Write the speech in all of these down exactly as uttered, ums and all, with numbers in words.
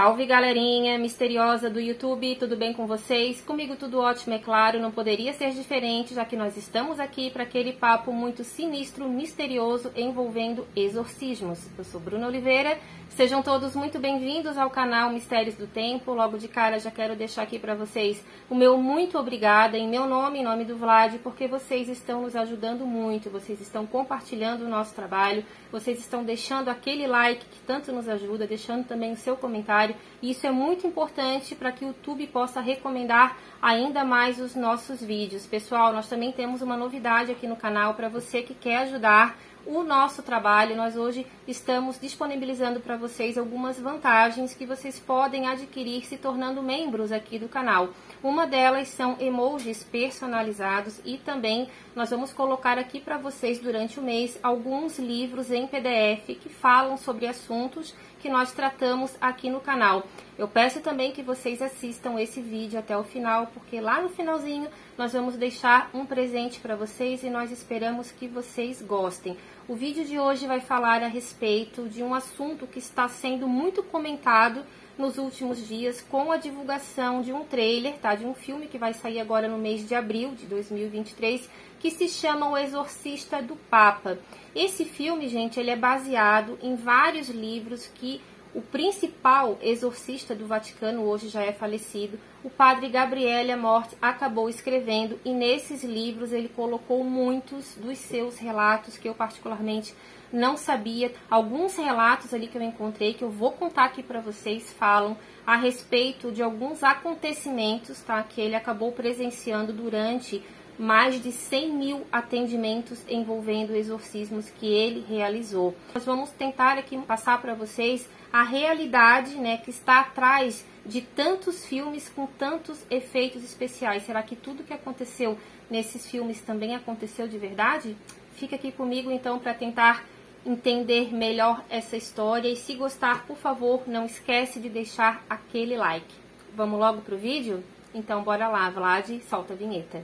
Salve, galerinha misteriosa do YouTube, tudo bem com vocês? Comigo tudo ótimo, é claro, não poderia ser diferente, já que nós estamos aqui para aquele papo muito sinistro, misterioso, envolvendo exorcismos. Eu sou Bruna Oliveira, sejam todos muito bem-vindos ao canal Mistérios do Tempo. Logo de cara já quero deixar aqui para vocês o meu muito obrigada, em meu nome, em nome do Vlad, porque vocês estão nos ajudando muito, vocês estão compartilhando o nosso trabalho, vocês estão deixando aquele like que tanto nos ajuda, deixando também o seu comentário. E isso é muito importante para que o YouTube possa recomendar ainda mais os nossos vídeos. Pessoal, nós também temos uma novidade aqui no canal para você que quer ajudar o nosso trabalho. Nós hoje estamos disponibilizando para vocês algumas vantagens que vocês podem adquirir se tornando membros aqui do canal. Uma delas são emojis personalizados e também nós vamos colocar aqui para vocês durante o mês alguns livros em P D F que falam sobre assuntos que nós tratamos aqui no canal. Eu peço também que vocês assistam esse vídeo até o final, porque lá no finalzinho nós vamos deixar um presente para vocês e nós esperamos que vocês gostem. O vídeo de hoje vai falar a respeito de um assunto que está sendo muito comentado nos últimos dias com a divulgação de um trailer, tá? De um filme que vai sair agora no mês de abril de dois mil e vinte e três, que se chama O Exorcista do Papa. Esse filme, gente, ele é baseado em vários livros que o principal exorcista do Vaticano, hoje já é falecido, o padre Gabriele Amorth, acabou escrevendo, e nesses livros ele colocou muitos dos seus relatos que eu particularmente não sabia. Alguns relatos ali que eu encontrei, que eu vou contar aqui para vocês, falam a respeito de alguns acontecimentos, tá, que ele acabou presenciando durante mais de cem mil atendimentos envolvendo exorcismos que ele realizou. Nós vamos tentar aqui passar para vocês a realidade, né, que está atrás de tantos filmes com tantos efeitos especiais. Será que tudo que aconteceu nesses filmes também aconteceu de verdade? Fica aqui comigo então para tentar entender melhor essa história, e se gostar, por favor, não esquece de deixar aquele like. Vamos logo pro vídeo? Então bora lá, Vlad, solta a vinheta.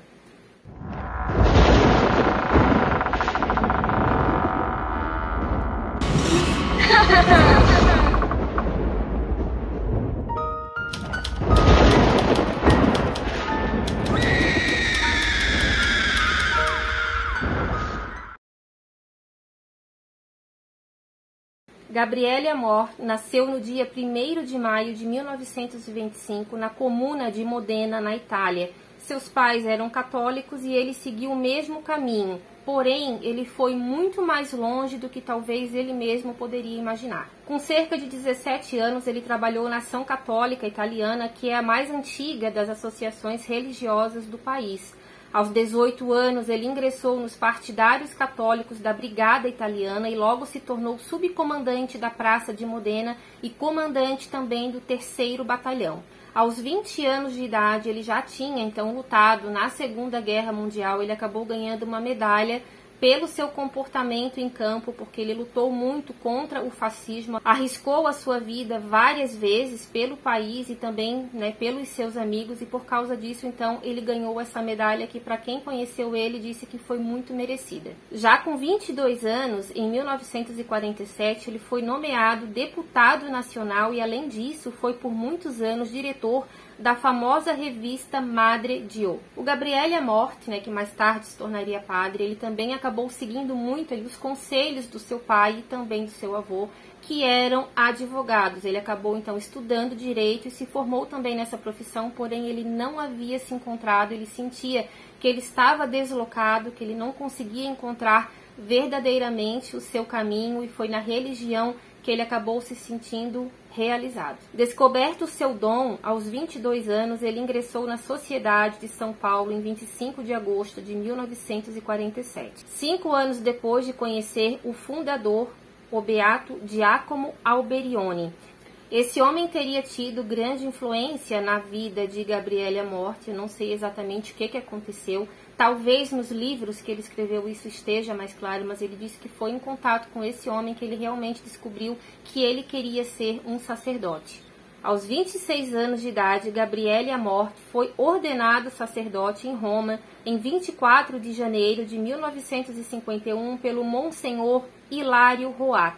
Gabriele Amorth nasceu no dia primeiro de maio de mil novecentos e vinte e cinco na comuna de Modena, na Itália. Seus pais eram católicos e ele seguiu o mesmo caminho, porém ele foi muito mais longe do que talvez ele mesmo poderia imaginar. Com cerca de dezessete anos, ele trabalhou na Ação Católica Italiana, que é a mais antiga das associações religiosas do país. Aos dezoito anos, ele ingressou nos partidários católicos da Brigada Italiana e logo se tornou subcomandante da Praça de Modena e comandante também do terceiro Batalhão. Aos vinte anos de idade, ele já tinha então lutado na Segunda Guerra Mundial. Ele acabou ganhando uma medalha pelo seu comportamento em campo, porque ele lutou muito contra o fascismo, arriscou a sua vida várias vezes pelo país e também, né, pelos seus amigos, e por causa disso, então, ele ganhou essa medalha que, para quem conheceu ele, disse que foi muito merecida. Já com vinte e dois anos, em mil novecentos e quarenta e sete, ele foi nomeado deputado nacional e, além disso, foi por muitos anos diretor da famosa revista Madre Dio. O Gabriele Amorth, né, que mais tarde se tornaria padre, ele também acabou seguindo muito ali os conselhos do seu pai e também do seu avô, que eram advogados. Ele acabou então estudando direito e se formou também nessa profissão, porém ele não havia se encontrado, ele sentia que ele estava deslocado, que ele não conseguia encontrar verdadeiramente o seu caminho, e foi na religião que ele acabou se sentindo realizado. Descoberto o seu dom, aos vinte e dois anos, ele ingressou na Sociedade de São Paulo em vinte e cinco de agosto de mil novecentos e quarenta e sete. Cinco anos depois de conhecer o fundador, o beato Giacomo Alberione. Esse homem teria tido grande influência na vida de Gabriele Amorth. Eu não sei exatamente o que, que aconteceu. Talvez nos livros que ele escreveu isso esteja mais claro, mas ele disse que foi em contato com esse homem que ele realmente descobriu que ele queria ser um sacerdote. Aos vinte e seis anos de idade, Gabriele Amorth foi ordenado sacerdote em Roma em vinte e quatro de janeiro de mil novecentos e cinquenta e um pelo Monsenhor Hilário Roata.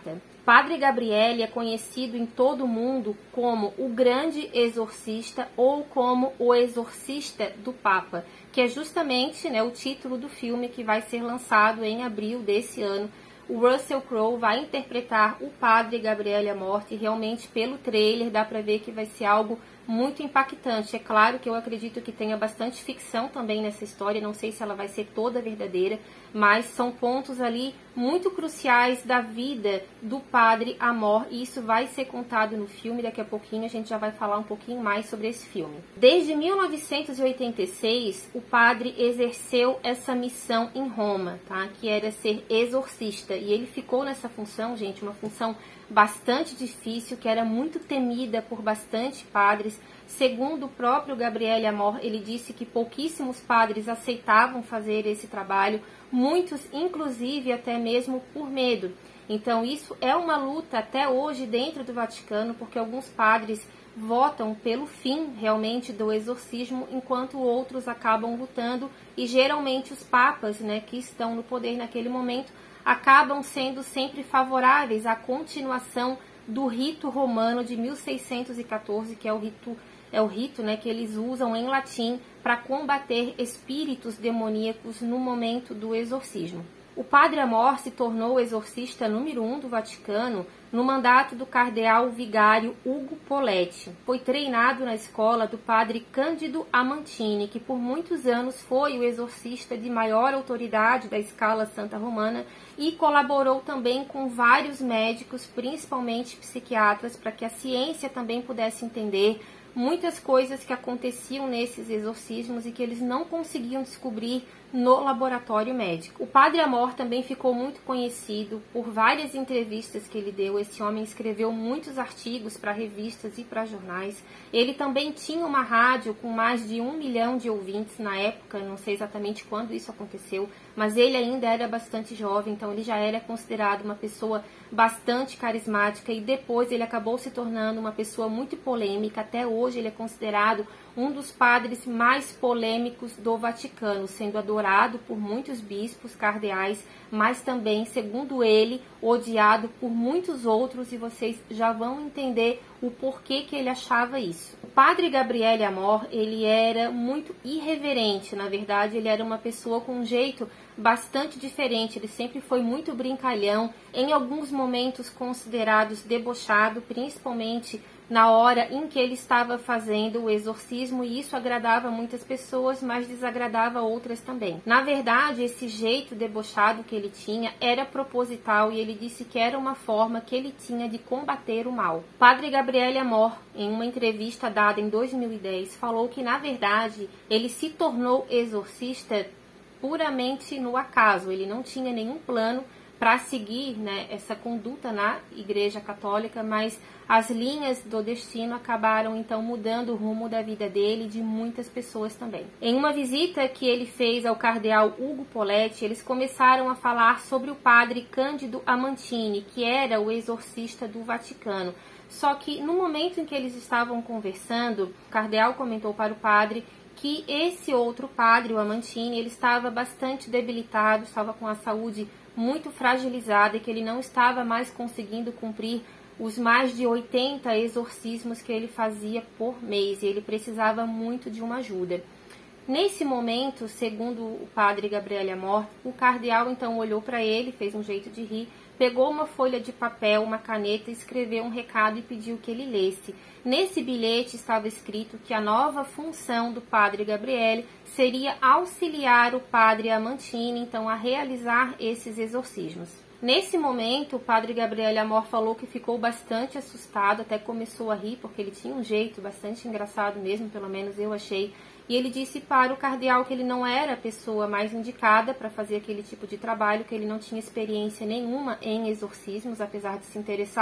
Padre Gabriele é conhecido em todo o mundo como o grande exorcista ou como o exorcista do Papa, que é justamente, né, o título do filme que vai ser lançado em abril desse ano. O Russell Crowe vai interpretar o Padre Gabriele Amorth, e realmente pelo trailer dá para ver que vai ser algo muito impactante. É claro que eu acredito que tenha bastante ficção também nessa história, não sei se ela vai ser toda verdadeira, mas são pontos ali muito cruciais da vida do Padre Amorth, e isso vai ser contado no filme. Daqui a pouquinho a gente já vai falar um pouquinho mais sobre esse filme. Desde mil novecentos e oitenta e seis, o padre exerceu essa missão em Roma, tá? Que era ser exorcista, e ele ficou nessa função, gente, uma função bastante difícil, que era muito temida por bastante padres. Segundo o próprio Gabriele Amorth, ele disse que pouquíssimos padres aceitavam fazer esse trabalho, muitos inclusive até mesmo por medo. Então isso é uma luta até hoje dentro do Vaticano, porque alguns padres votam pelo fim realmente do exorcismo, enquanto outros acabam lutando, e geralmente os papas, né, que estão no poder naquele momento, acabam sendo sempre favoráveis à continuação do rito romano de mil seiscentos e quatorze, que é o rito, é o rito né, que eles usam em latim para combater espíritos demoníacos no momento do exorcismo. O Padre Amorth se tornou o exorcista número um do Vaticano no mandato do cardeal vigário Ugo Poletti. Foi treinado na escola do padre Cândido Amantini, que por muitos anos foi o exorcista de maior autoridade da escala santa romana, e colaborou também com vários médicos, principalmente psiquiatras, para que a ciência também pudesse entender muitas coisas que aconteciam nesses exorcismos e que eles não conseguiam descobrir no laboratório médico. O Padre Amorth também ficou muito conhecido por várias entrevistas que ele deu. Esse homem escreveu muitos artigos para revistas e para jornais. Ele também tinha uma rádio com mais de um milhão de ouvintes na época, não sei exatamente quando isso aconteceu, mas ele ainda era bastante jovem, então ele já era considerado uma pessoa bastante carismática, e depois ele acabou se tornando uma pessoa muito polêmica. Até hoje ele é considerado um dos padres mais polêmicos do Vaticano, sendo adorado por muitos bispos, cardeais, mas também, segundo ele, odiado por muitos outros, e vocês já vão entender o porquê que ele achava isso. O Padre Gabriele Amorth, ele era muito irreverente, na verdade ele era uma pessoa com um jeito bastante diferente, ele sempre foi muito brincalhão, em alguns momentos considerados debochado, principalmente na hora em que ele estava fazendo o exorcismo, e isso agradava muitas pessoas, mas desagradava outras também. Na verdade, esse jeito debochado que ele tinha era proposital, e ele disse que era uma forma que ele tinha de combater o mal. Padre Gabriele Amorth, em uma entrevista dada em dois mil e dez, falou que, na verdade, ele se tornou exorcista puramente no acaso, ele não tinha nenhum plano para seguir, né, essa conduta na Igreja Católica, mas as linhas do destino acabaram então mudando o rumo da vida dele e de muitas pessoas também. Em uma visita que ele fez ao cardeal Ugo Poletti, eles começaram a falar sobre o padre Cândido Amantini, que era o exorcista do Vaticano. Só que no momento em que eles estavam conversando, o cardeal comentou para o padre que esse outro padre, o Amantini, ele estava bastante debilitado, estava com a saúde muito fragilizada, e que ele não estava mais conseguindo cumprir os mais de oitenta exorcismos que ele fazia por mês, e ele precisava muito de uma ajuda. Nesse momento, segundo o padre Gabriele Amorth, o cardeal então olhou para ele, fez um jeito de rir, pegou uma folha de papel, uma caneta, escreveu um recado e pediu que ele lesse. Nesse bilhete estava escrito que a nova função do padre Gabriele seria auxiliar o padre Amantini, então, a realizar esses exorcismos. Nesse momento, o padre Gabriele Amorth falou que ficou bastante assustado, até começou a rir, porque ele tinha um jeito bastante engraçado mesmo, pelo menos eu achei. E ele disse para o cardeal que ele não era a pessoa mais indicada para fazer aquele tipo de trabalho, que ele não tinha experiência nenhuma em exorcismos, apesar de se interessar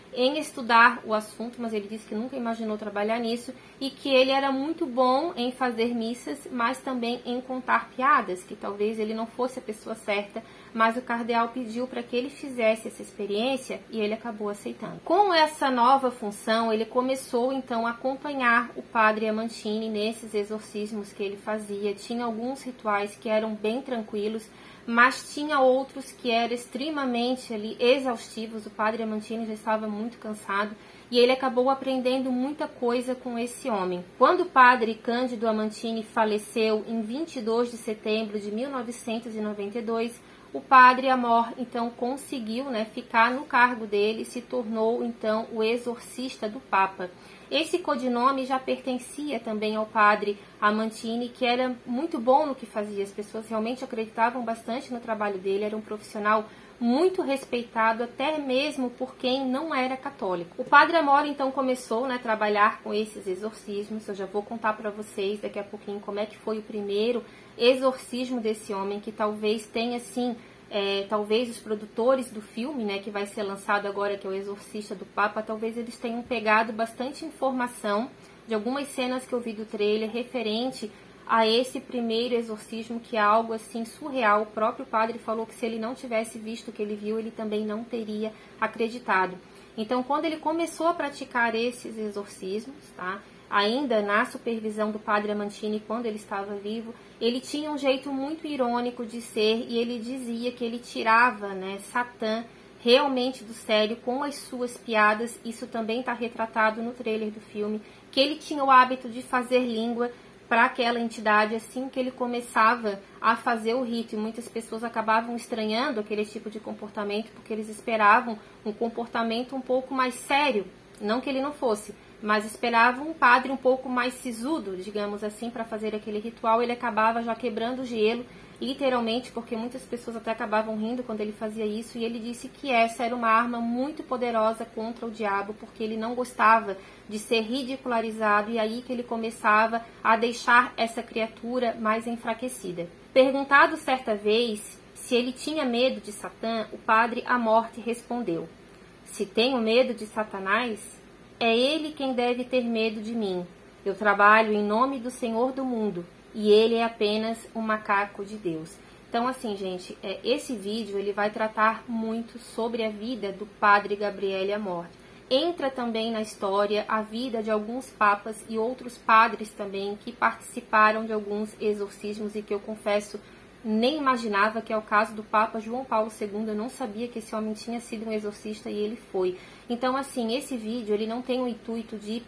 em estudar o assunto, mas ele disse que nunca imaginou trabalhar nisso, e que ele era muito bom em fazer missas, mas também em contar piadas, que talvez ele não fosse a pessoa certa, mas o cardeal pediu para que ele fizesse essa experiência e ele acabou aceitando. Com essa nova função, ele começou então a acompanhar o padre Amantini nesses exorcismos que ele fazia. Tinha alguns rituais que eram bem tranquilos, mas tinha outros que eram extremamente ali exaustivos. O padre Amantini já estava muito cansado e ele acabou aprendendo muita coisa com esse homem. Quando o padre Cândido Amantini faleceu em vinte e dois de setembro de mil novecentos e noventa e dois, o padre Amor então conseguiu, né, ficar no cargo dele e se tornou então o exorcista do Papa. Esse codinome já pertencia também ao padre Amantini, que era muito bom no que fazia. As pessoas realmente acreditavam bastante no trabalho dele, era um profissional muito respeitado, até mesmo por quem não era católico. O padre Amor então começou, né, a trabalhar com esses exorcismos. Eu já vou contar para vocês daqui a pouquinho como é que foi o primeiro exorcismo desse homem, que talvez tenha assim, é, talvez os produtores do filme, né, que vai ser lançado agora, que é o Exorcista do Papa, talvez eles tenham pegado bastante informação de algumas cenas que eu vi do trailer referente a esse primeiro exorcismo, que é algo assim surreal. O próprio padre falou que se ele não tivesse visto o que ele viu, ele também não teria acreditado. Então, quando ele começou a praticar esses exorcismos, tá, ainda na supervisão do padre Amantini, quando ele estava vivo, ele tinha um jeito muito irônico de ser, e ele dizia que ele tirava, né, Satã realmente do sério com as suas piadas. Isso também está retratado no trailer do filme, que ele tinha o hábito de fazer língua para aquela entidade assim que ele começava a fazer o rito, e muitas pessoas acabavam estranhando aquele tipo de comportamento, porque eles esperavam um comportamento um pouco mais sério, não que ele não fosse, mas esperavam um padre um pouco mais sisudo, digamos assim, para fazer aquele ritual. Ele acabava já quebrando o gelo, literalmente, porque muitas pessoas até acabavam rindo quando ele fazia isso, e ele disse que essa era uma arma muito poderosa contra o diabo, porque ele não gostava de ser ridicularizado, e aí que ele começava a deixar essa criatura mais enfraquecida. Perguntado certa vez se ele tinha medo de Satã, o padre Amorte respondeu: "Se tenho medo de Satanás, é ele quem deve ter medo de mim. Eu trabalho em nome do Senhor do mundo, e ele é apenas um macaco de Deus." Então, assim, gente, é, esse vídeo ele vai tratar muito sobre a vida do padre Gabriele Amorte. Entra também na história a vida de alguns papas e outros padres também que participaram de alguns exorcismos, e que eu confesso nem imaginava, que é o caso do Papa João Paulo segundo. Eu não sabia que esse homem tinha sido um exorcista, e ele foi. Então, assim, esse vídeo ele não tem o intuito de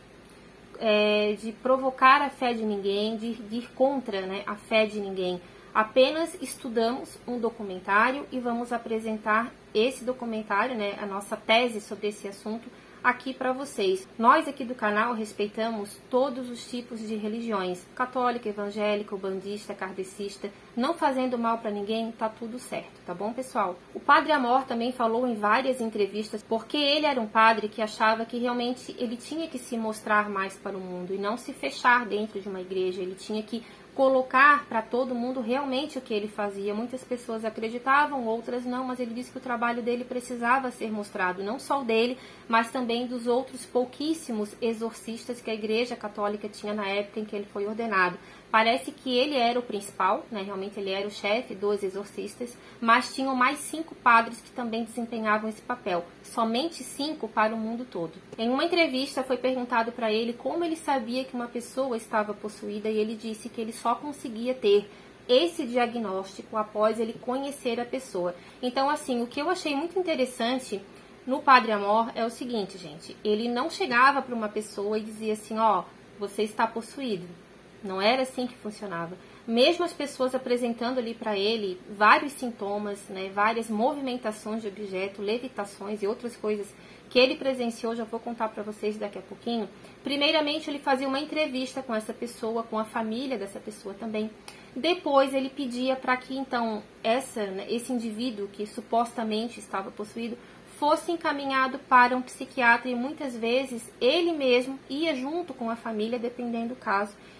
É, de provocar a fé de ninguém, de, de ir contra, né, a fé de ninguém. Apenas estudamos um documentário e vamos apresentar esse documentário, né, a nossa tese sobre esse assunto aqui para vocês. Nós aqui do canal respeitamos todos os tipos de religiões, católica, evangélica, ubandista, kardecista, não fazendo mal para ninguém, tá tudo certo, tá bom, pessoal? O padre Amor também falou em várias entrevistas, porque ele era um padre que achava que realmente ele tinha que se mostrar mais para o mundo e não se fechar dentro de uma igreja. Ele tinha que colocar para todo mundo realmente o que ele fazia. Muitas pessoas acreditavam, outras não, mas ele disse que o trabalho dele precisava ser mostrado, não só o dele, mas também dos outros pouquíssimos exorcistas que a Igreja Católica tinha na época em que ele foi ordenado. Parece que ele era o principal, né? Realmente ele era o chefe dos exorcistas, mas tinham mais cinco padres que também desempenhavam esse papel. Somente cinco para o mundo todo. Em uma entrevista foi perguntado para ele como ele sabia que uma pessoa estava possuída, e ele disse que ele só conseguia ter esse diagnóstico após ele conhecer a pessoa. Então, assim, o que eu achei muito interessante no Padre Amor é o seguinte, gente. Ele não chegava para uma pessoa e dizia assim, ó, você está possuído. Não era assim que funcionava. Mesmo as pessoas apresentando ali para ele vários sintomas, né, várias movimentações de objeto, levitações e outras coisas que ele presenciou, já vou contar para vocês daqui a pouquinho. Primeiramente, ele fazia uma entrevista com essa pessoa, com a família dessa pessoa também. Depois, ele pedia para que, então, essa, né, esse indivíduo que supostamente estava possuído fosse encaminhado para um psiquiatra, e muitas vezes ele mesmo ia junto com a família, dependendo do caso,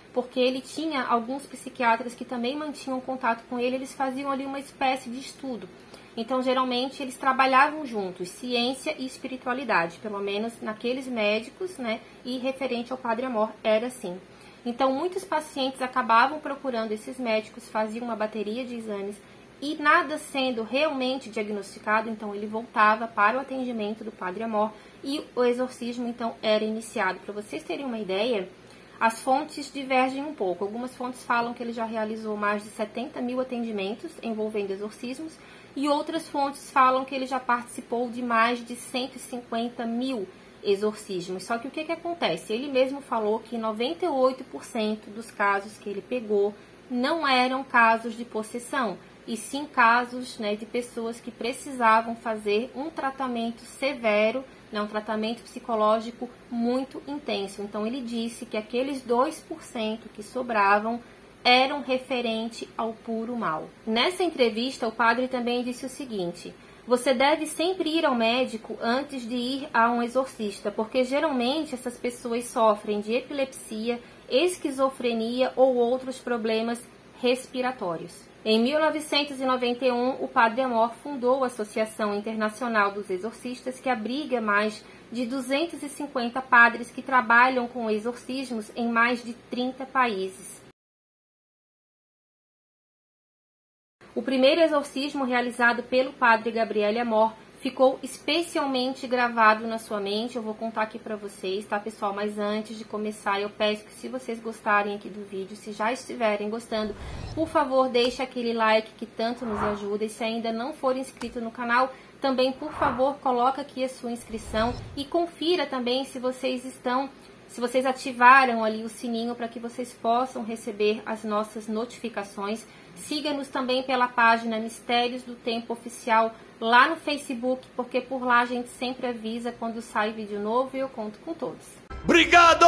porque ele tinha alguns psiquiatras que também mantinham contato com ele, eles faziam ali uma espécie de estudo. Então, geralmente, eles trabalhavam juntos, ciência e espiritualidade, pelo menos naqueles médicos, né? E referente ao Padre Amor, era assim. Então, muitos pacientes acabavam procurando esses médicos, faziam uma bateria de exames e nada sendo realmente diagnosticado, então ele voltava para o atendimento do Padre Amor e o exorcismo, então, era iniciado. Para vocês terem uma ideia, as fontes divergem um pouco. Algumas fontes falam que ele já realizou mais de setenta mil atendimentos envolvendo exorcismos, e outras fontes falam que ele já participou de mais de cento e cinquenta mil exorcismos. Só que o que, que acontece? Ele mesmo falou que noventa e oito por cento dos casos que ele pegou não eram casos de possessão, e sim casos, né, de pessoas que precisavam fazer um tratamento severo, né, um tratamento psicológico muito intenso. Então ele disse que aqueles dois por cento que sobravam eram referente ao puro mal. Nessa entrevista, o padre também disse o seguinte: você deve sempre ir ao médico antes de ir a um exorcista, porque geralmente essas pessoas sofrem de epilepsia, esquizofrenia ou outros problemas respiratórios. Em mil novecentos e noventa e um, o Padre Amor fundou a Associação Internacional dos Exorcistas, que abriga mais de duzentos e cinquenta padres que trabalham com exorcismos em mais de trinta países. O primeiro exorcismo realizado pelo Padre Gabriele Amor ficou especialmente gravado na sua mente. Eu vou contar aqui para vocês, tá, pessoal? Mas antes de começar, eu peço que, se vocês gostarem aqui do vídeo, se já estiverem gostando, por favor, deixe aquele like que tanto nos ajuda. E se ainda não for inscrito no canal, também, por favor, coloca aqui a sua inscrição e confira também se vocês estão, se vocês ativaram ali o sininho para que vocês possam receber as nossas notificações. Siga-nos também pela página Mistérios do Tempo Oficial lá no Facebook, porque por lá a gente sempre avisa quando sai vídeo novo e eu conto com todos. Obrigado!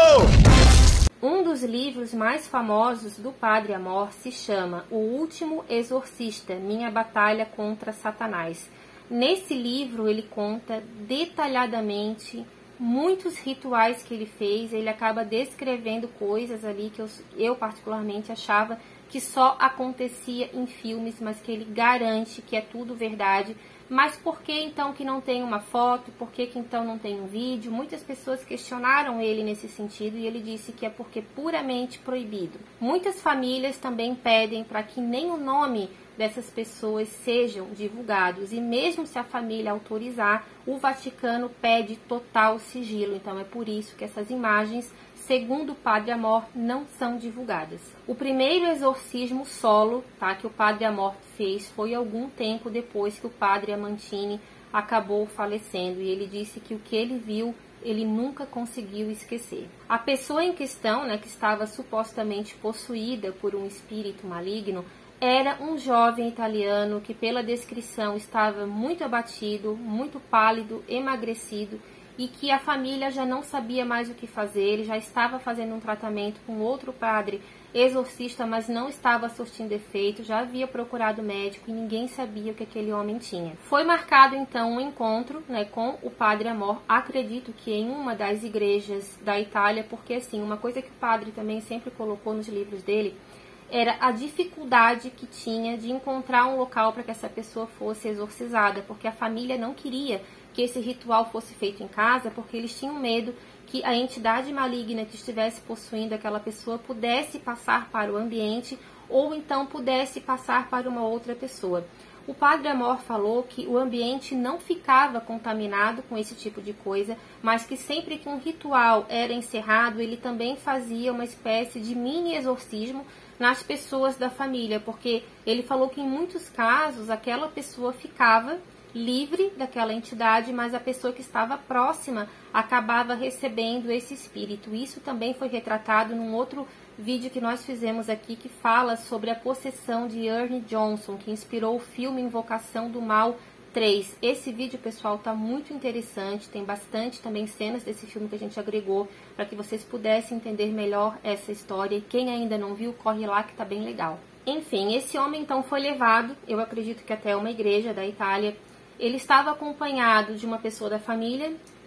Um dos livros mais famosos do Padre Amor se chama O Último Exorcista, Minha Batalha contra Satanás. Nesse livro ele conta detalhadamente muitos rituais que ele fez. Ele acaba descrevendo coisas ali que eu, eu particularmente achava que só acontecia em filmes, mas que ele garante que é tudo verdade. Mas por que então que não tem uma foto? Por que que então não tem um vídeo? Muitas pessoas questionaram ele nesse sentido e ele disse que é porque é puramente proibido. Muitas famílias também pedem para que nem o nome dessas pessoas sejam divulgados, e mesmo se a família autorizar, o Vaticano pede total sigilo. Então é por isso que essas imagens, segundo o Padre Amor, não são divulgadas. O primeiro exorcismo solo, tá, que o Padre Amor fez foi algum tempo depois que o Padre Amantini acabou falecendo, e ele disse que o que ele viu ele nunca conseguiu esquecer. A pessoa em questão, né, que estava supostamente possuída por um espírito maligno, era um jovem italiano que, pela descrição, estava muito abatido, muito pálido, emagrecido, e que a família já não sabia mais o que fazer. Ele já estava fazendo um tratamento com outro padre exorcista, mas não estava surtindo efeito, já havia procurado médico e ninguém sabia o que aquele homem tinha. Foi marcado então um encontro, né, com o Padre Amor, acredito que em uma das igrejas da Itália, porque assim, uma coisa que o padre também sempre colocou nos livros dele era a dificuldade que tinha de encontrar um local para que essa pessoa fosse exorcizada, porque a família não queria que esse ritual fosse feito em casa, porque eles tinham medo que a entidade maligna que estivesse possuindo aquela pessoa pudesse passar para o ambiente ou então pudesse passar para uma outra pessoa. O Padre Amor falou que o ambiente não ficava contaminado com esse tipo de coisa, mas que sempre que um ritual era encerrado, ele também fazia uma espécie de mini exorcismo nas pessoas da família, porque ele falou que em muitos casos aquela pessoa ficava livre daquela entidade, mas a pessoa que estava próxima acabava recebendo esse espírito. Isso também foi retratado num outro vídeo que nós fizemos aqui, que fala sobre a possessão de Ernie Johnson, que inspirou o filme Invocação do Mal três. Esse vídeo, pessoal, tá muito interessante, tem bastante também cenas desse filme que a gente agregou para que vocês pudessem entender melhor essa história, e quem ainda não viu, corre lá que tá bem legal. Enfim, esse homem então foi levado, eu acredito que até uma igreja da Itália. Ele estava acompanhado de uma pessoa da família,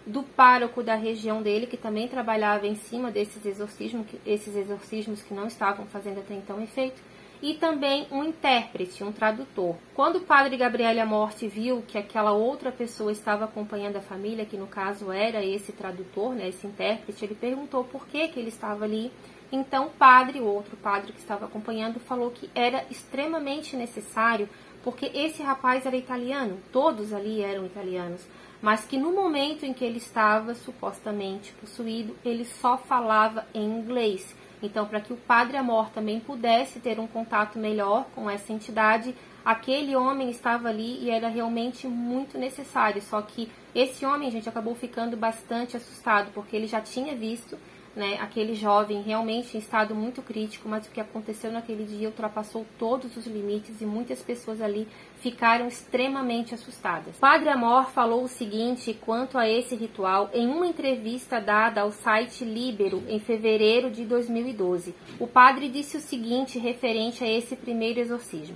do pároco da região dele, que também trabalhava em cima desses exorcismos, esses exorcismos que não estavam fazendo até então efeito, e também um intérprete, um tradutor. Quando o padre Gabriele Amorth viu que aquela outra pessoa estava acompanhando a família, que no caso era esse tradutor, né, esse intérprete, ele perguntou por que, que ele estava ali. Então o padre, o outro padre que estava acompanhando, falou que era extremamente necessário, porque esse rapaz era italiano, todos ali eram italianos, mas que no momento em que ele estava supostamente possuído, ele só falava em inglês. Então, para que o padre Amorth também pudesse ter um contato melhor com essa entidade, aquele homem estava ali e era realmente muito necessário. Só que esse homem, gente, acabou ficando bastante assustado, porque ele já tinha visto, né, aquele jovem realmente em estado muito crítico, mas o que aconteceu naquele dia ultrapassou todos os limites e muitas pessoas ali ficaram extremamente assustadas. O padre Amorth falou o seguinte quanto a esse ritual em uma entrevista dada ao site Libero em fevereiro de dois mil e doze. O padre disse o seguinte referente a esse primeiro exorcismo: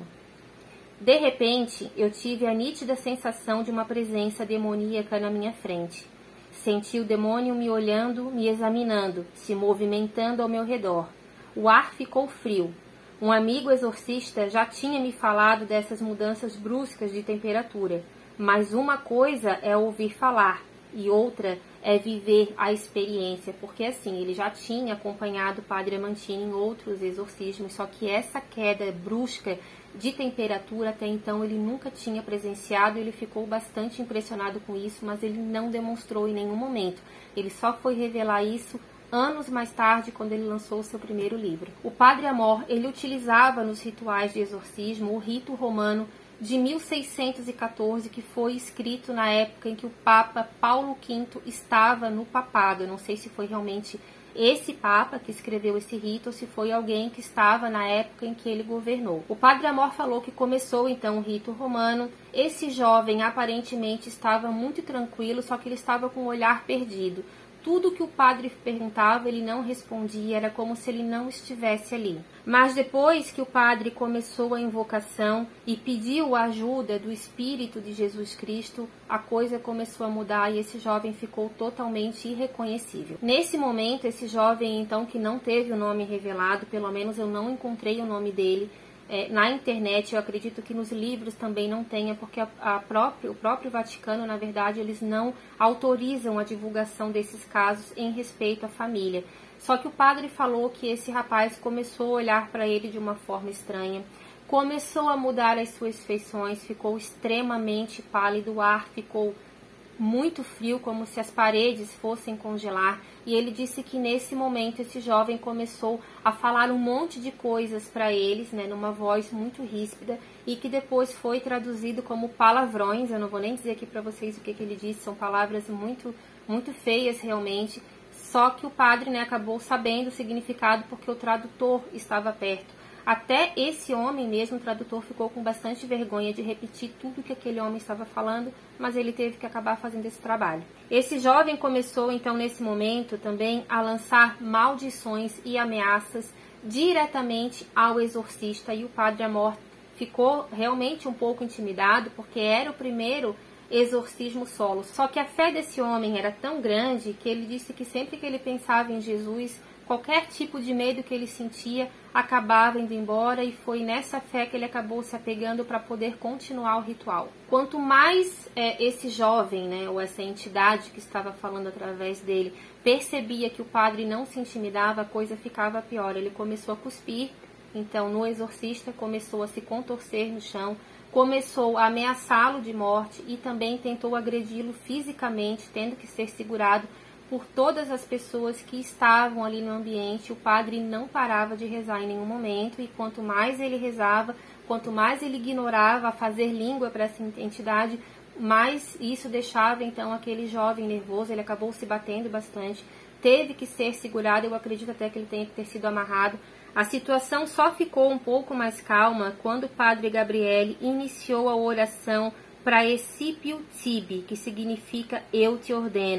de repente, eu tive a nítida sensação de uma presença demoníaca na minha frente. Senti o demônio me olhando, me examinando, se movimentando ao meu redor. O ar ficou frio. Um amigo exorcista já tinha me falado dessas mudanças bruscas de temperatura, mas uma coisa é ouvir falar e outra é viver a experiência, porque assim, ele já tinha acompanhado o padre Amantini em outros exorcismos, só que essa queda brusca de temperatura até então ele nunca tinha presenciado, ele ficou bastante impressionado com isso, mas ele não demonstrou em nenhum momento. Ele só foi revelar isso anos mais tarde, quando ele lançou o seu primeiro livro. O padre Amorth, ele utilizava nos rituais de exorcismo o rito romano de mil seiscentos e quatorze, que foi escrito na época em que o Papa Paulo quinto estava no papado. Eu não sei se foi realmente esse Papa que escreveu esse rito ou se foi alguém que estava na época em que ele governou. O padre Amorth falou que começou então o rito romano. Esse jovem aparentemente estava muito tranquilo, só que ele estava com o olhar perdido. Tudo que o padre perguntava, ele não respondia, era como se ele não estivesse ali. Mas depois que o padre começou a invocação e pediu a ajuda do Espírito de Jesus Cristo, a coisa começou a mudar e esse jovem ficou totalmente irreconhecível. Nesse momento, esse jovem, então, que não teve o nome revelado, pelo menos eu não encontrei o nome dele, É, na internet, eu acredito que nos livros também não tenha, porque a, a próprio, o próprio Vaticano, na verdade, eles não autorizam a divulgação desses casos em respeito à família. Só que o padre falou que esse rapaz começou a olhar para ele de uma forma estranha, começou a mudar as suas feições, ficou extremamente pálido, o ar ficou muito frio, como se as paredes fossem congelar, e ele disse que nesse momento esse jovem começou a falar um monte de coisas para eles, né, numa voz muito ríspida, e que depois foi traduzido como palavrões. Eu não vou nem dizer aqui para vocês o que, que ele disse, são palavras muito, muito feias realmente, só que o padre, né, acabou sabendo o significado porque o tradutor estava perto. Até esse homem mesmo, o tradutor, ficou com bastante vergonha de repetir tudo que aquele homem estava falando, mas ele teve que acabar fazendo esse trabalho. Esse jovem começou, então, nesse momento, também a lançar maldições e ameaças diretamente ao exorcista, e o padre Amorth ficou realmente um pouco intimidado, porque era o primeiro exorcismo solo. Só que a fé desse homem era tão grande que ele disse que sempre que ele pensava em Jesus, qualquer tipo de medo que ele sentia acabava indo embora, e foi nessa fé que ele acabou se apegando para poder continuar o ritual. Quanto mais é, esse jovem, né, ou essa entidade que estava falando através dele, percebia que o padre não se intimidava, a coisa ficava pior. Ele começou a cuspir, então no exorcista começou a se contorcer no chão, começou a ameaçá-lo de morte e também tentou agredi-lo fisicamente, tendo que ser segurado por todas as pessoas que estavam ali no ambiente. O padre não parava de rezar em nenhum momento, e quanto mais ele rezava, quanto mais ele ignorava a fazer língua para essa entidade, mais isso deixava então aquele jovem nervoso. Ele acabou se batendo bastante, teve que ser segurado, eu acredito até que ele tenha que ter sido amarrado. A situação só ficou um pouco mais calma quando o padre Gabriele iniciou a oração para Praecipio Tibi, que significa eu te ordeno.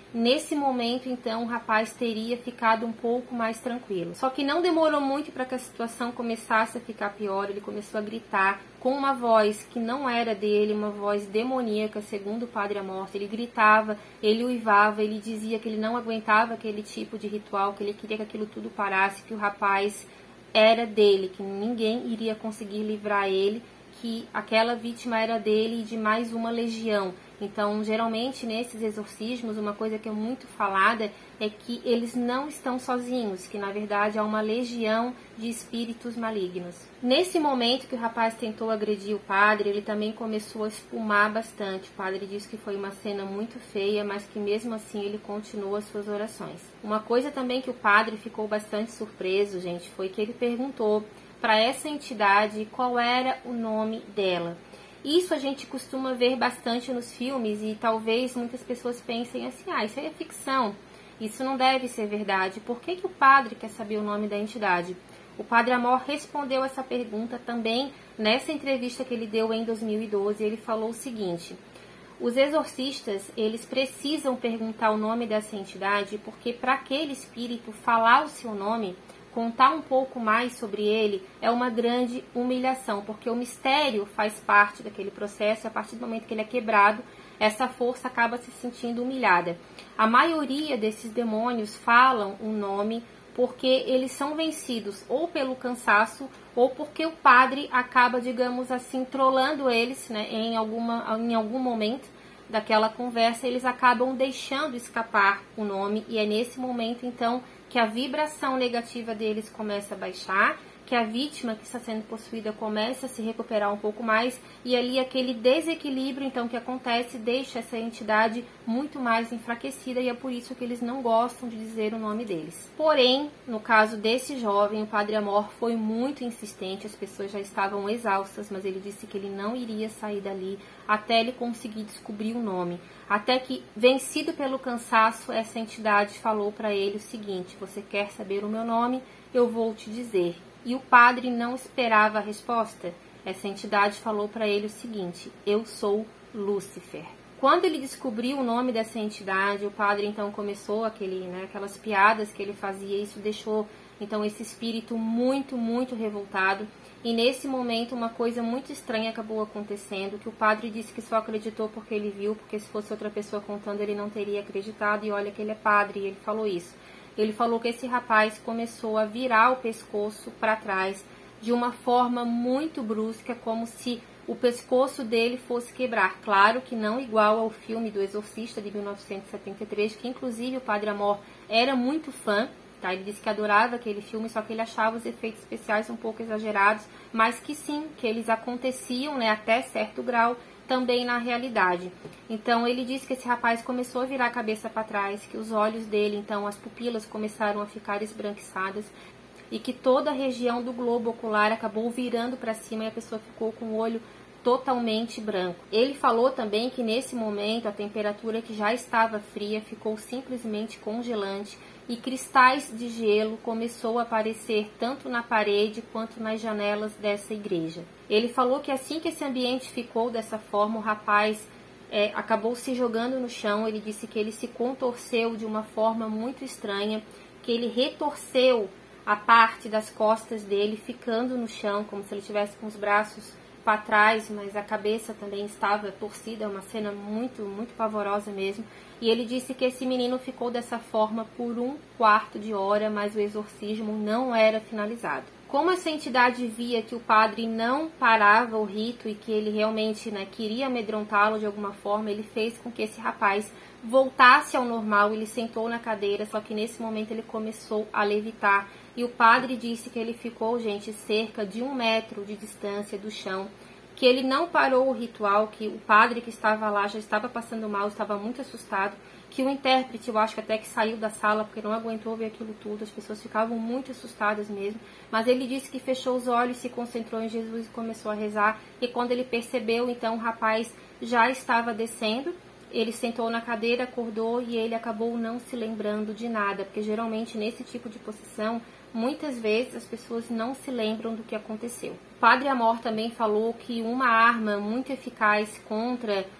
Nesse momento, então, o rapaz teria ficado um pouco mais tranquilo. Só que não demorou muito para que a situação começasse a ficar pior. Ele começou a gritar com uma voz que não era dele, uma voz demoníaca, segundo o Padre Amorth. Ele gritava, ele uivava, ele dizia que ele não aguentava aquele tipo de ritual, que ele queria que aquilo tudo parasse, que o rapaz era dele, que ninguém iria conseguir livrar ele, que aquela vítima era dele e de mais uma legião. Então, geralmente, nesses exorcismos, uma coisa que é muito falada é que eles não estão sozinhos, que, na verdade, há uma legião de espíritos malignos. Nesse momento que o rapaz tentou agredir o padre, ele também começou a espumar bastante. O padre disse que foi uma cena muito feia, mas que, mesmo assim, ele continuou as suas orações. Uma coisa também que o padre ficou bastante surpreso, gente, foi que ele perguntou para essa entidade qual era o nome dela. Isso a gente costuma ver bastante nos filmes e talvez muitas pessoas pensem assim, ah, isso aí é ficção, isso não deve ser verdade. Por que que o padre quer saber o nome da entidade? O Padre Amorth respondeu essa pergunta também nessa entrevista que ele deu em dois mil e doze. Ele falou o seguinte: os exorcistas, eles precisam perguntar o nome dessa entidade porque para aquele espírito falar o seu nome, contar um pouco mais sobre ele, é uma grande humilhação, porque o mistério faz parte daquele processo e a partir do momento que ele é quebrado, essa força acaba se sentindo humilhada. A maioria desses demônios falam o nome porque eles são vencidos ou pelo cansaço ou porque o padre acaba, digamos assim, trolando eles, né, em, alguma, em algum momento daquela conversa, eles acabam deixando escapar o nome e é nesse momento, então, que a vibração negativa deles começa a baixar, que a vítima que está sendo possuída começa a se recuperar um pouco mais e ali aquele desequilíbrio então que acontece deixa essa entidade muito mais enfraquecida e é por isso que eles não gostam de dizer o nome deles. Porém, no caso desse jovem, o Padre Amorth foi muito insistente, as pessoas já estavam exaustas, mas ele disse que ele não iria sair dali até ele conseguir descobrir o nome. Até que, vencido pelo cansaço, essa entidade falou para ele o seguinte: você quer saber o meu nome? Eu vou te dizer. E o padre não esperava a resposta. Essa entidade falou para ele o seguinte: eu sou Lúcifer. Quando ele descobriu o nome dessa entidade, o padre então começou aquele, né, aquelas piadas que ele fazia. Isso deixou então esse espírito muito, muito revoltado. E nesse momento uma coisa muito estranha acabou acontecendo, que o padre disse que só acreditou porque ele viu, porque se fosse outra pessoa contando ele não teria acreditado. E olha que ele é padre, e ele falou isso. Ele falou que esse rapaz começou a virar o pescoço para trás de uma forma muito brusca, como se o pescoço dele fosse quebrar. Claro que não igual ao filme do Exorcista de mil novecentos e setenta e três, que inclusive o Padre Amorth era muito fã, tá? Ele disse que adorava aquele filme, só que ele achava os efeitos especiais um pouco exagerados, mas que sim, que eles aconteciam, né, até certo grau, também na realidade. Então ele disse que esse rapaz começou a virar a cabeça para trás, que os olhos dele, então as pupilas começaram a ficar esbranquiçadas e que toda a região do globo ocular acabou virando para cima e a pessoa ficou com o olho totalmente branco. Ele falou também que nesse momento a temperatura que já estava fria ficou simplesmente congelante e cristais de gelo começou a aparecer tanto na parede quanto nas janelas dessa igreja. Ele falou que assim que esse ambiente ficou dessa forma, o rapaz é, acabou se jogando no chão. Ele disse que ele se contorceu de uma forma muito estranha, que ele retorceu a parte das costas dele, ficando no chão, como se ele tivesse com os braços para trás, mas a cabeça também estava torcida, uma cena muito, muito pavorosa mesmo. E ele disse que esse menino ficou dessa forma por um quarto de hora, mas o exorcismo não era finalizado. Como essa entidade via que o padre não parava o rito e que ele realmente, né, queria amedrontá-lo de alguma forma, ele fez com que esse rapaz voltasse ao normal. Ele sentou na cadeira, só que nesse momento ele começou a levitar. E o padre disse que ele ficou, gente, cerca de um metro de distância do chão, que ele não parou o ritual, que o padre que estava lá já estava passando mal, estava muito assustado, que o intérprete, eu acho que até que saiu da sala porque não aguentou ver aquilo tudo, as pessoas ficavam muito assustadas mesmo, mas ele disse que fechou os olhos, se concentrou em Jesus e começou a rezar, e quando ele percebeu, então o rapaz já estava descendo, ele sentou na cadeira, acordou e ele acabou não se lembrando de nada, porque geralmente nesse tipo de possessão, muitas vezes as pessoas não se lembram do que aconteceu. O Padre Amorth também falou que uma arma muito eficaz contra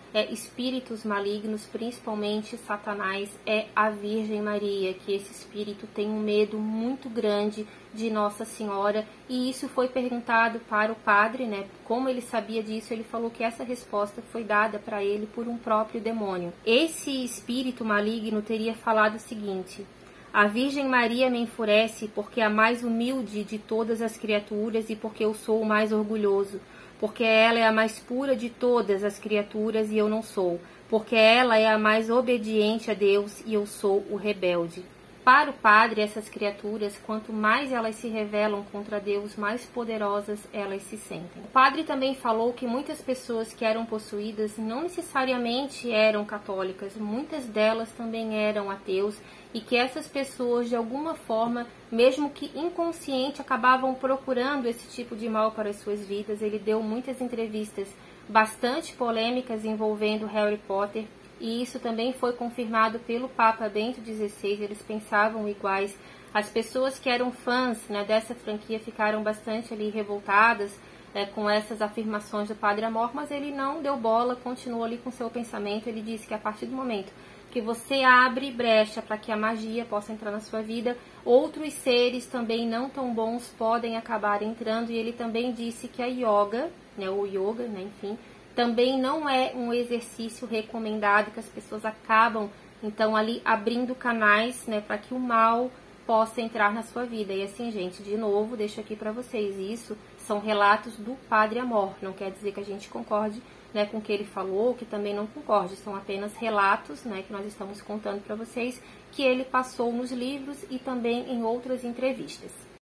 é, espíritos malignos, principalmente Satanás, é a Virgem Maria, que esse espírito tem um medo muito grande de Nossa Senhora, e isso foi perguntado para o padre, né? Como ele sabia disso, ele falou que essa resposta foi dada para ele por um próprio demônio. Esse espírito maligno teria falado o seguinte: a Virgem Maria me enfurece porque é a mais humilde de todas as criaturas e porque eu sou o mais orgulhoso, porque ela é a mais pura de todas as criaturas e eu não sou, porque ela é a mais obediente a Deus e eu sou o rebelde. Para o padre, essas criaturas, quanto mais elas se revelam contra Deus, mais poderosas elas se sentem. O padre também falou que muitas pessoas que eram possuídas não necessariamente eram católicas, muitas delas também eram ateus, e que essas pessoas, de alguma forma, mesmo que inconsciente, acabavam procurando esse tipo de mal para as suas vidas. Ele deu muitas entrevistas bastante polêmicas envolvendo Harry Potter, e isso também foi confirmado pelo Papa Bento dezesseis, eles pensavam iguais. As pessoas que eram fãs, né, dessa franquia ficaram bastante ali revoltadas é, com essas afirmações do Padre Amor, mas ele não deu bola, continuou ali com seu pensamento. Ele disse que a partir do momento que você abre brecha para que a magia possa entrar na sua vida, outros seres também não tão bons podem acabar entrando, e ele também disse que a yoga, né, ou yoga, né, enfim, também não é um exercício recomendado, que as pessoas acabam, então, ali abrindo canais, né, para que o mal possa entrar na sua vida. E assim, gente, de novo, deixo aqui para vocês, isso são relatos do Padre Amor, não quer dizer que a gente concorde, né, com o que ele falou, que também não concorde, são apenas relatos, né, que nós estamos contando para vocês, que ele passou nos livros e também em outras entrevistas.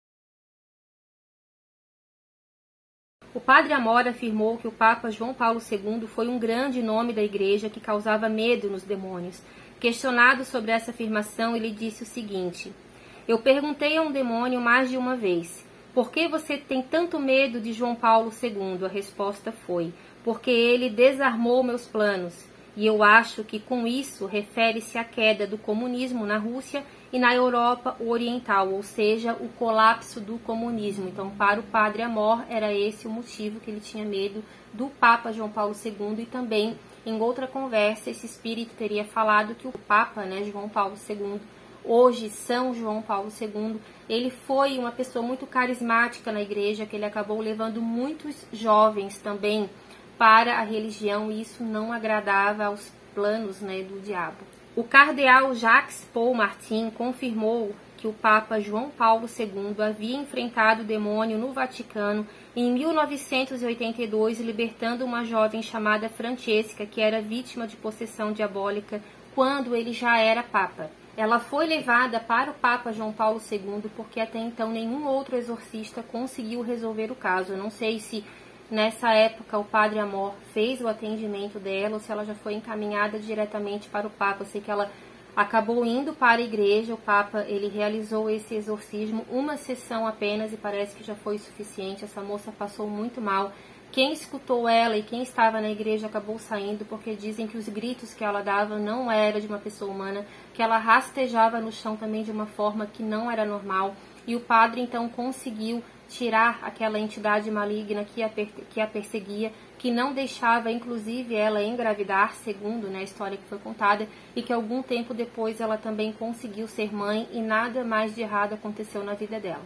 O Padre Amor afirmou que o Papa João Paulo segundo foi um grande nome da Igreja que causava medo nos demônios. Questionado sobre essa afirmação, ele disse o seguinte: eu perguntei a um demônio mais de uma vez: por que você tem tanto medo de João Paulo segundo? A resposta foi: porque ele desarmou meus planos. E eu acho que com isso refere-se à queda do comunismo na Rússia e na Europa Oriental, ou seja, o colapso do comunismo. Então, para o Padre Amor, era esse o motivo que ele tinha medo do Papa João Paulo segundo, e também, em outra conversa, esse espírito teria falado que o Papa, né, João Paulo segundo, hoje São João Paulo segundo, ele foi uma pessoa muito carismática na igreja, que ele acabou levando muitos jovens também para a religião, e isso não agradava aos planos, né, do diabo. O cardeal Jacques Paul Martin confirmou que o Papa João Paulo segundo havia enfrentado o demônio no Vaticano em mil novecentos e oitenta e dois, libertando uma jovem chamada Francesca, que era vítima de possessão diabólica quando ele já era Papa. Ela foi levada para o Papa João Paulo segundo porque até então nenhum outro exorcista conseguiu resolver o caso. Eu não sei se nessa época o Padre Amor fez o atendimento dela ou se ela já foi encaminhada diretamente para o Papa. Eu sei que ela acabou indo para a igreja, o Papa ele realizou esse exorcismo, uma sessão apenas, e parece que já foi suficiente. Essa moça passou muito mal. Quem escutou ela e quem estava na igreja acabou saindo, porque dizem que os gritos que ela dava não era de uma pessoa humana, que ela rastejava no chão também de uma forma que não era normal. E o padre então conseguiu tirar aquela entidade maligna que a, que a perseguia, que não deixava inclusive ela engravidar, segundo, né, a história que foi contada, e que algum tempo depois ela também conseguiu ser mãe e nada mais de errado aconteceu na vida dela.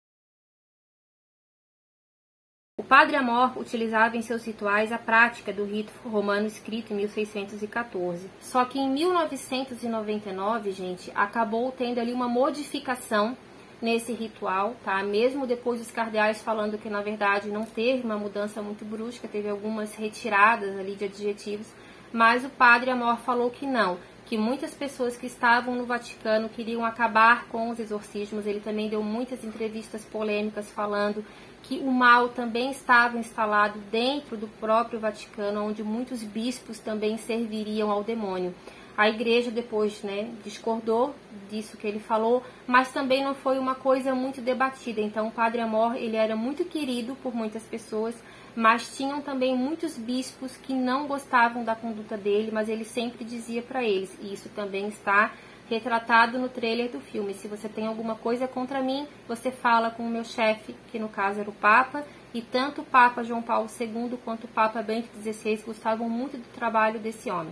O Padre Amor utilizava em seus rituais a prática do rito romano escrito em mil seiscentos e quatorze. Só que em mil novecentos e noventa e nove, gente, acabou tendo ali uma modificação nesse ritual, tá? Mesmo depois dos cardeais falando que, na verdade, não teve uma mudança muito brusca, teve algumas retiradas ali de adjetivos, mas o Padre Amor falou que não, que muitas pessoas que estavam no Vaticano queriam acabar com os exorcismos. Ele também deu muitas entrevistas polêmicas falando que o mal também estava instalado dentro do próprio Vaticano, onde muitos bispos também serviriam ao demônio. A igreja depois, né, discordou disso que ele falou, mas também não foi uma coisa muito debatida. Então o Padre Amor ele era muito querido por muitas pessoas, mas tinham também muitos bispos que não gostavam da conduta dele, mas ele sempre dizia para eles, e isso também está retratado no trailer do filme: se você tem alguma coisa contra mim, você fala com o meu chefe, que no caso era o Papa, e tanto o Papa João Paulo segundo quanto o Papa Bento dezesseis gostavam muito do trabalho desse homem.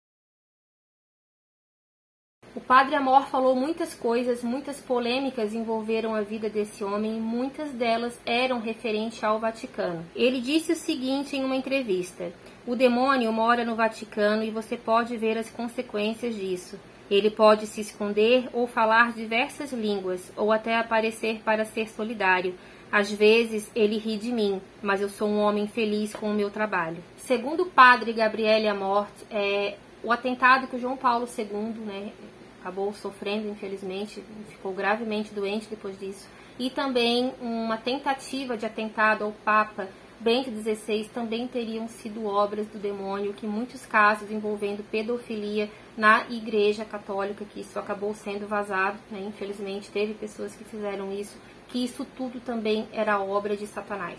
O Padre Amor falou muitas coisas, muitas polêmicas envolveram a vida desse homem e muitas delas eram referentes ao Vaticano. Ele disse o seguinte em uma entrevista: o demônio mora no Vaticano e você pode ver as consequências disso. Ele pode se esconder ou falar diversas línguas, ou até aparecer para ser solidário. Às vezes ele ri de mim, mas eu sou um homem feliz com o meu trabalho. Segundo o padre Gabriele Amor, é, o atentado que o João Paulo segundo, né, acabou sofrendo, infelizmente, ficou gravemente doente depois disso, e também uma tentativa de atentado ao Papa Bento dezesseis também teriam sido obras do demônio, que em muitos casos envolvendo pedofilia na Igreja Católica, que isso acabou sendo vazado, né? Infelizmente teve pessoas que fizeram isso, que isso tudo também era obra de Satanás.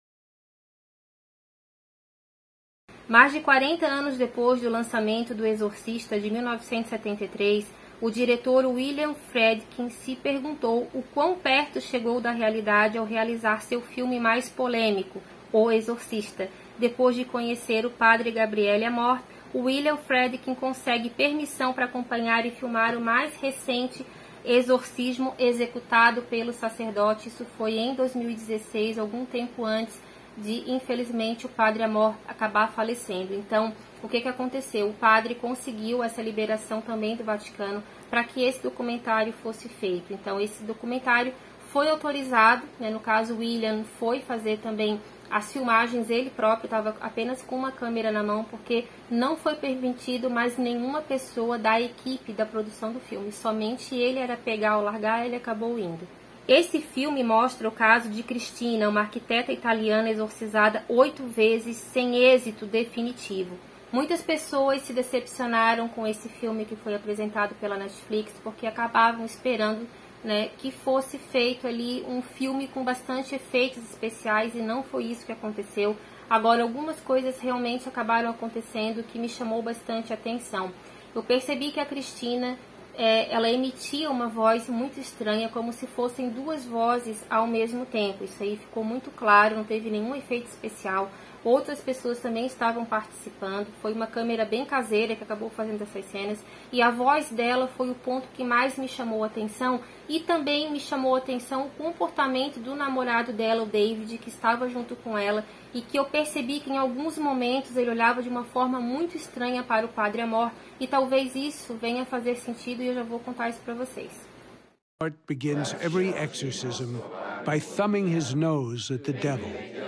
Mais de quarenta anos depois do lançamento do Exorcista de mil novecentos e setenta e três, o diretor William Friedkin se perguntou o quão perto chegou da realidade ao realizar seu filme mais polêmico, O Exorcista. Depois de conhecer o padre Gabriele Amor, o William Friedkin consegue permissão para acompanhar e filmar o mais recente exorcismo executado pelo sacerdote. Isso foi em dois mil e dezesseis, algum tempo antes de, infelizmente, o padre Amor acabar falecendo. Então, o que, que aconteceu? O padre conseguiu essa liberação também do Vaticano para que esse documentário fosse feito. Então, esse documentário foi autorizado, né? No caso, o William foi fazer também as filmagens, ele próprio estava apenas com uma câmera na mão, porque não foi permitido mais nenhuma pessoa da equipe da produção do filme. Somente ele era pegar ou largar, ele acabou indo. Esse filme mostra o caso de Cristina, uma arquiteta italiana exorcizada oito vezes sem êxito definitivo. Muitas pessoas se decepcionaram com esse filme que foi apresentado pela Netflix, porque acabavam esperando, né, que fosse feito ali um filme com bastante efeitos especiais, e não foi isso que aconteceu. Agora, algumas coisas realmente acabaram acontecendo que me chamou bastante atenção. Eu percebi que a Cristina, é, ela emitia uma voz muito estranha, como se fossem duas vozes ao mesmo tempo. Isso aí ficou muito claro, não teve nenhum efeito especial. Outras pessoas também estavam participando, foi uma câmera bem caseira que acabou fazendo essas cenas, e a voz dela foi o ponto que mais me chamou a atenção, e também me chamou a atenção o comportamento do namorado dela, o David, que estava junto com ela, e que eu percebi que em alguns momentos ele olhava de uma forma muito estranha para o Padre Amor, e talvez isso venha a fazer sentido, e eu já vou contar isso para vocês. Art begins every exorcism by thumbing his nose at the devil.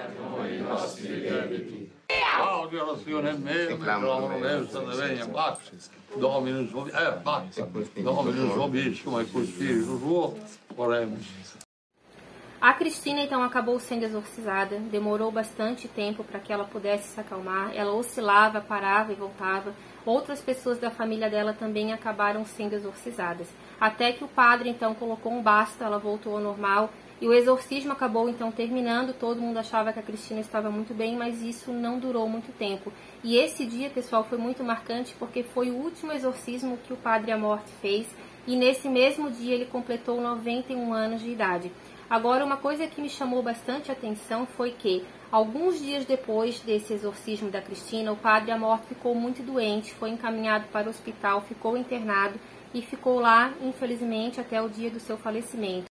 A Cristina então acabou sendo exorcizada, demorou bastante tempo para que ela pudesse se acalmar, ela oscilava, parava e voltava. Outras pessoas da família dela também acabaram sendo exorcizadas, até que o padre então colocou um basta, ela voltou ao normal, e o exorcismo acabou então terminando. Todo mundo achava que a Cristina estava muito bem, mas isso não durou muito tempo. E esse dia, pessoal, foi muito marcante porque foi o último exorcismo que o Padre Amor fez, e nesse mesmo dia ele completou noventa e um anos de idade. Agora, uma coisa que me chamou bastante atenção foi que, alguns dias depois desse exorcismo da Cristina, o Padre Amor ficou muito doente, foi encaminhado para o hospital, ficou internado e ficou lá, infelizmente, até o dia do seu falecimento.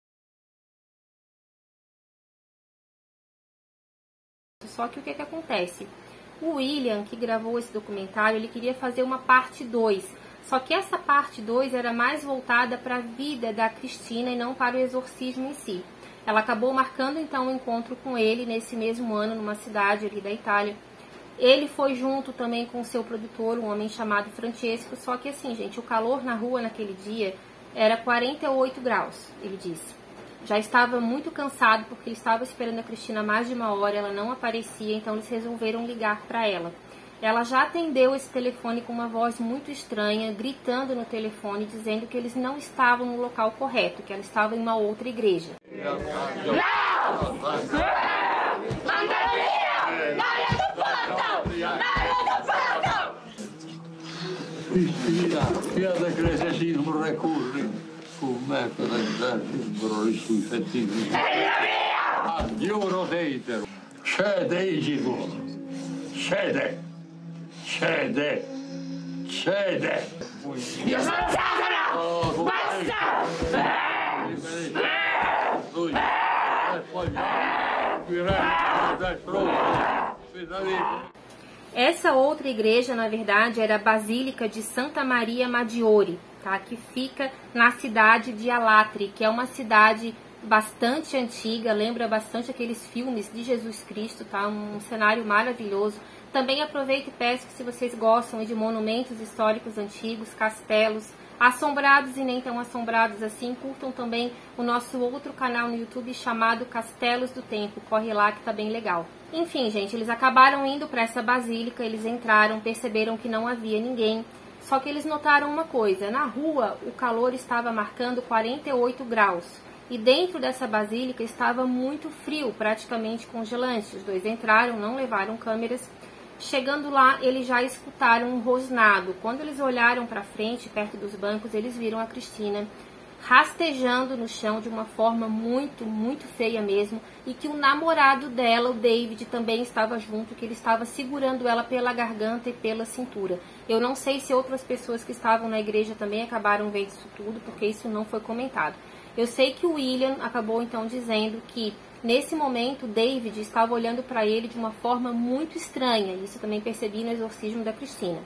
Só que o que, que acontece? O William, que gravou esse documentário, ele queria fazer uma parte dois. Só que essa parte dois era mais voltada para a vida da Cristina e não para o exorcismo em si. Ela acabou marcando então um encontro com ele nesse mesmo ano, numa cidade ali da Itália. Ele foi junto também com o seu produtor, um homem chamado Francesco. Só que assim, gente, o calor na rua naquele dia era quarenta e oito graus, ele disse. Já estava muito cansado porque ele estava esperando a Cristina há mais de uma hora, ela não aparecia, então eles resolveram ligar para ela. Ela já atendeu esse telefone com uma voz muito estranha, gritando no telefone, dizendo que eles não estavam no local correto, que ela estava em uma outra igreja. Não! Cristina, piada crescente, non recurri. Fumetto da gente, sui fettini. È la mia! Eurodeiter. Sede igigo. Sede. Sede. Sede. Io sono Satana! Basta! Essa outra igreja, na verdade, era a Basílica de Santa Maria Maggiore, tá? Que fica na cidade de Alatri, que é uma cidade bastante antiga, lembra bastante aqueles filmes de Jesus Cristo, tá? Um cenário maravilhoso. Também aproveito e peço que, se vocês gostam de monumentos históricos antigos, castelos, assombrados e nem tão assombrados assim, curtam também o nosso outro canal no YouTube chamado Castelos do Tempo. Corre lá que tá bem legal. Enfim, gente, eles acabaram indo para essa basílica, eles entraram, perceberam que não havia ninguém, só que eles notaram uma coisa: na rua o calor estava marcando quarenta e oito graus e dentro dessa basílica estava muito frio, praticamente congelante. Os dois entraram, não levaram câmeras. Chegando lá, eles já escutaram um rosnado. Quando eles olharam para frente, perto dos bancos, eles viram a Cristina rastejando no chão de uma forma muito, muito feia mesmo, e que o namorado dela, o David, também estava junto, que ele estava segurando ela pela garganta e pela cintura. Eu não sei se outras pessoas que estavam na igreja também acabaram vendo isso tudo, porque isso não foi comentado. Eu sei que o William acabou então dizendo que nesse momento, David estava olhando para ele de uma forma muito estranha. Isso também percebi no exorcismo da Cristina.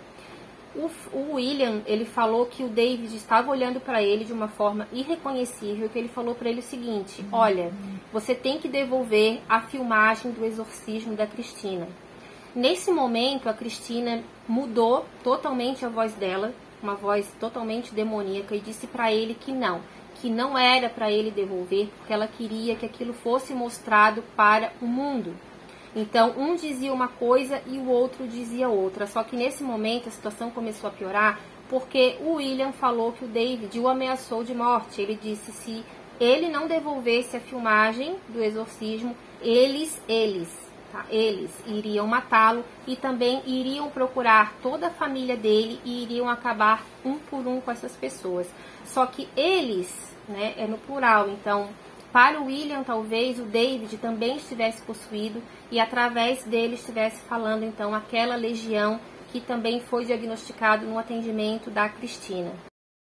O, o William, ele falou que o David estava olhando para ele de uma forma irreconhecível, que ele falou para ele o seguinte: olha, você tem que devolver a filmagem do exorcismo da Cristina. Nesse momento, a Cristina mudou totalmente a voz dela, uma voz totalmente demoníaca, e disse para ele que não. que não era para ele devolver, porque ela queria que aquilo fosse mostrado para o mundo. Então, um dizia uma coisa e o outro dizia outra. Só que nesse momento a situação começou a piorar, porque o William falou que o David o ameaçou de morte. Ele disse se ele não devolvesse a filmagem do exorcismo, eles, eles, tá? eles iriam matá-lo e também iriam procurar toda a família dele e iriam acabar um por um com essas pessoas. Só que eles, né, é no plural, então para o William talvez o David também estivesse possuído e através dele estivesse falando então aquela legião que também foi diagnosticado no atendimento da Cristina.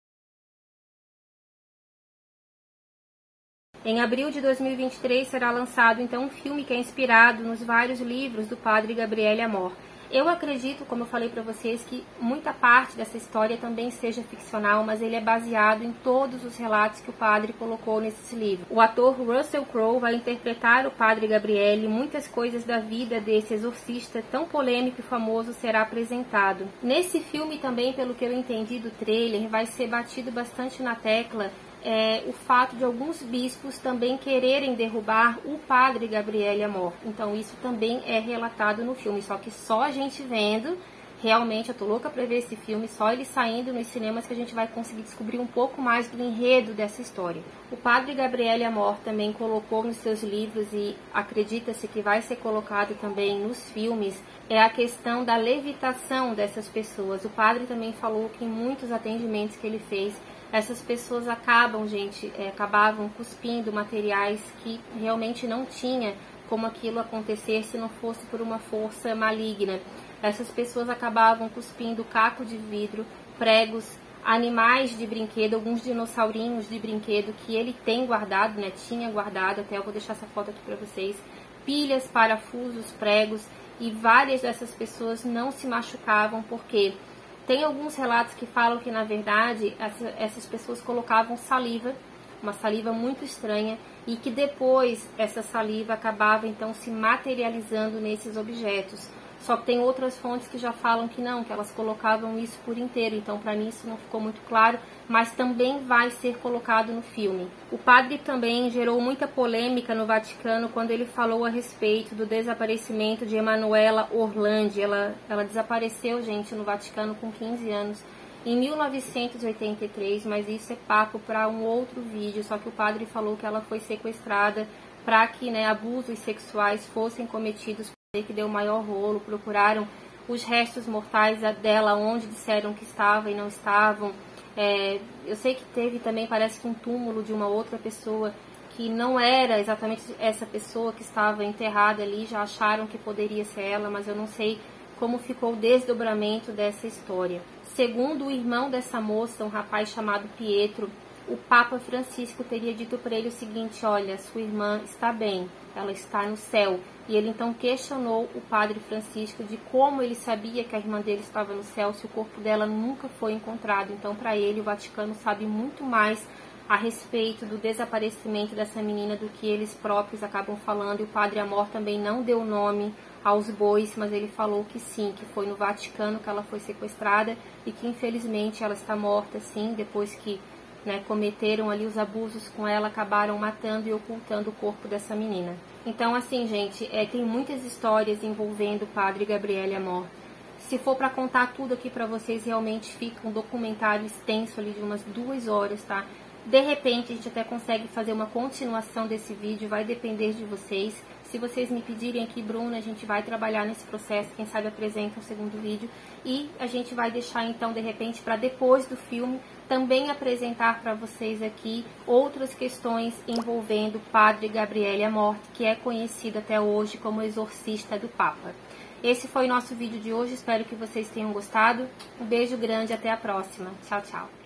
Em abril de dois mil e vinte e três será lançado então um filme que é inspirado nos vários livros do padre Gabriele Amor. Eu acredito, como eu falei para vocês, que muita parte dessa história também seja ficcional, mas ele é baseado em todos os relatos que o padre colocou nesse livro. O ator Russell Crowe vai interpretar o padre Gabriele, muitas coisas da vida desse exorcista tão polêmico e famoso será apresentado. Nesse filme também, pelo que eu entendi do trailer, vai ser batido bastante na tecla É, o fato de alguns bispos também quererem derrubar o padre Gabriele Amor. Então isso também é relatado no filme, só que só a gente vendo, realmente eu tô louca para ver esse filme, só ele saindo nos cinemas que a gente vai conseguir descobrir um pouco mais do enredo dessa história. O padre Gabriele Amor também colocou nos seus livros e acredita-se que vai ser colocado também nos filmes, é a questão da levitação dessas pessoas. O padre também falou que em muitos atendimentos que ele fez, essas pessoas acabam, gente, é, acabavam cuspindo materiais que realmente não tinha como aquilo acontecer se não fosse por uma força maligna. Essas pessoas acabavam cuspindo caco de vidro, pregos, animais de brinquedo, alguns dinossaurinhos de brinquedo que ele tem guardado, né, tinha guardado, até eu vou deixar essa foto aqui para vocês, pilhas, parafusos, pregos, e várias dessas pessoas não se machucavam porque tem alguns relatos que falam que, na verdade, essa, essas pessoas colocavam saliva, uma saliva muito estranha, e que depois essa saliva acabava, então, se materializando nesses objetos. Só que tem outras fontes que já falam que não, que elas colocavam isso por inteiro. Então, para mim, isso não ficou muito claro, mas também vai ser colocado no filme. O padre também gerou muita polêmica no Vaticano quando ele falou a respeito do desaparecimento de Emanuela Orlandi. Ela, ela desapareceu, gente, no Vaticano com quinze anos, em mil novecentos e oitenta e três, mas isso é papo para um outro vídeo. Só que o padre falou que ela foi sequestrada para que, né, abusos sexuais fossem cometidos, que deu maior rolo. Procuraram os restos mortais dela onde disseram que estava e não estavam. É, eu sei que teve também, parece que um túmulo de uma outra pessoa que não era exatamente essa pessoa que estava enterrada ali, já acharam que poderia ser ela, mas eu não sei como ficou o desdobramento dessa história. Segundo o irmão dessa moça, um rapaz chamado Pietro, o Papa Francisco teria dito para ele o seguinte: olha, sua irmã está bem, ela está no céu. E ele então questionou o padre Francisco de como ele sabia que a irmã dele estava no céu se o corpo dela nunca foi encontrado. Então, para ele, o Vaticano sabe muito mais a respeito do desaparecimento dessa menina do que eles próprios acabam falando. E o padre Amor também não deu nome aos bois, mas ele falou que sim, que foi no Vaticano que ela foi sequestrada e que infelizmente ela está morta, sim, depois que né, cometeram ali os abusos com ela, acabaram matando e ocultando o corpo dessa menina. Então, assim, gente, é, tem muitas histórias envolvendo o padre Gabriele Amor. Se for para contar tudo aqui para vocês, realmente fica um documentário extenso ali de umas duas horas, tá? De repente, a gente até consegue fazer uma continuação desse vídeo, vai depender de vocês. Se vocês me pedirem aqui, Bruna, a gente vai trabalhar nesse processo, quem sabe apresenta um segundo vídeo. E a gente vai deixar, então, de repente, para depois do filme, também apresentar para vocês aqui outras questões envolvendo o padre Gabriele Amor, que é conhecido até hoje como exorcista do Papa. Esse foi o nosso vídeo de hoje, espero que vocês tenham gostado. Um beijo grande, até a próxima. Tchau, tchau.